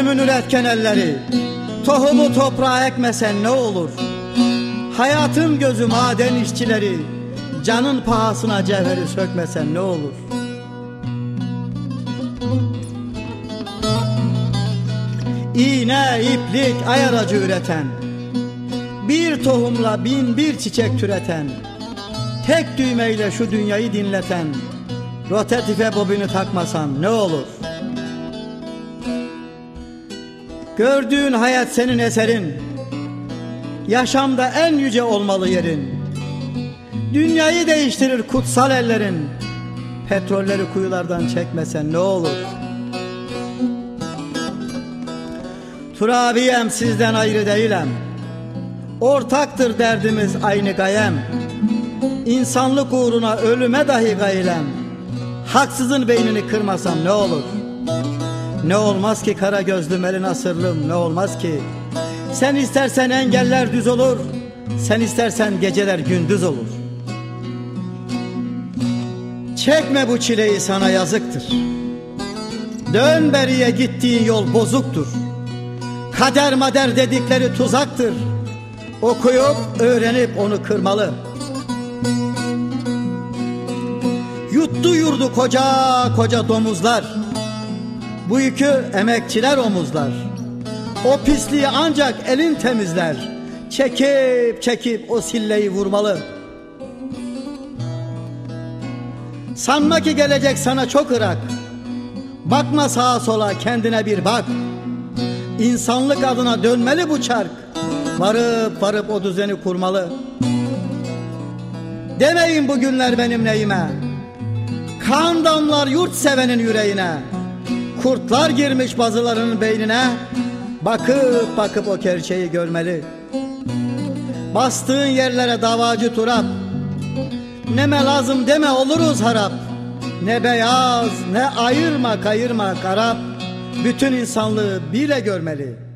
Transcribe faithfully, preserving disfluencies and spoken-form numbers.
ölümün üretken elleri, tohumu toprağa ekmesen ne olur? Hayatın gözü maden işçileri, canın pahasına cevheri sökmesen ne olur? İğne, iplik, ay aracı üreten, bir tohumla bin bir çiçek türeten, tek düğmeyle şu dünyayı dinleten, rotatife bobini takmasan ne olur? Gördüğün hayat senin eserin, yaşamda en yüce olmalı yerin. Dünyayı değiştirir kutsal ellerin, petrolleri kuyulardan çekmesen ne olur? Turabiyem, sizden ayrı değilim, ortaktır derdimiz aynı gayem. İnsanlık uğruna ölüme dahi gaylem, haksızın beynini kırmasam ne olur? Ne olmaz ki kara gözlüm elin asırlım, ne olmaz ki? Sen istersen engeller düz olur, sen istersen geceler gündüz olur. Çekme bu çileyi, sana yazıktır. Dön beriye, gittiğin yol bozuktur. Kader mader dedikleri tuzaktır. Okuyup öğrenip onu kırmalı. Yuttu yurdu koca koca domuzlar, bu yükü emekçiler omuzlar. O pisliği ancak elin temizler, çekip çekip o silleyi vurmalı. Sanma ki gelecek sana çok ırak, bakma sağa sola, kendine bir bak. İnsanlık adına dönmeli bu çark, varıp varıp o düzeni kurmalı. Demeyin bugünler benim neyime, kan damlar yurt sevenin yüreğine. Kurtlar girmiş bazılarının beynine, bakıp bakıp o gerçeği görmeli. Bastığın yerlere davacı turap, neme lazım deme oluruz harap. Ne beyaz ne ayırma kayırma karap, bütün insanlığı bile görmeli.